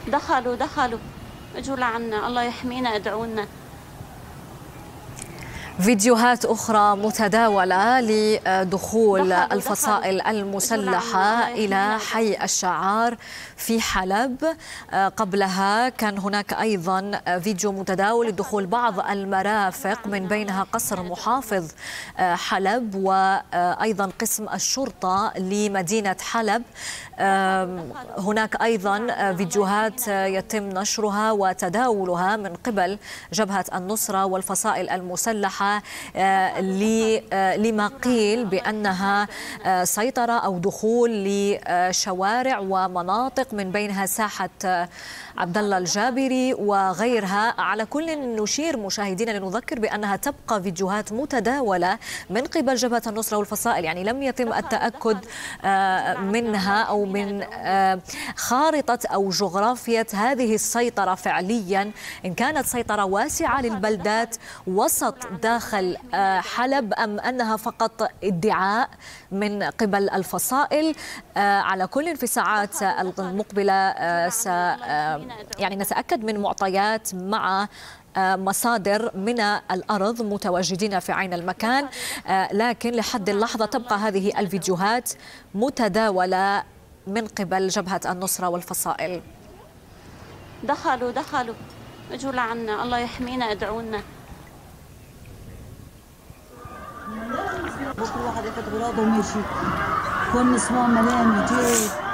دخلوا اجوا لعنا، الله يحمينا، ادعونا. فيديوهات أخرى متداولة لدخول الفصائل المسلحة إلى حي الشعار في حلب. قبلها كان هناك أيضا فيديو متداول لدخول بعض المرافق من بينها قصر محافظ حلب وأيضا قسم الشرطة لمدينة حلب. هناك أيضا فيديوهات يتم نشرها وتداولها من قبل جبهة النصرة والفصائل المسلحة لما قيل بأنها سيطرة أو دخول لشوارع ومناطق من بينها ساحة عبد الله الجابري وغيرها. على كل نشير مشاهدينا لنذكر بأنها تبقى فيديوهات متداولة من قبل جبهة النصرة والفصائل، يعني لم يتم التأكد منها أو من خارطة أو جغرافية هذه السيطرة فعليا، إن كانت سيطرة واسعة للبلدات وسط داخل حلب أم أنها فقط ادعاء من قبل الفصائل. على كل في الساعات المقبلة يعني نتأكد من معطيات مع مصادر من الأرض متواجدين في عين المكان، لكن لحد اللحظة تبقى هذه الفيديوهات متداولة من قبل جبهة النصرة والفصائل. دخلوا اجوا لعنا، الله يحمينا، ادعونا. بكره واحد ياخذ غراضه ويمشي، كل نسوان مليان جيب.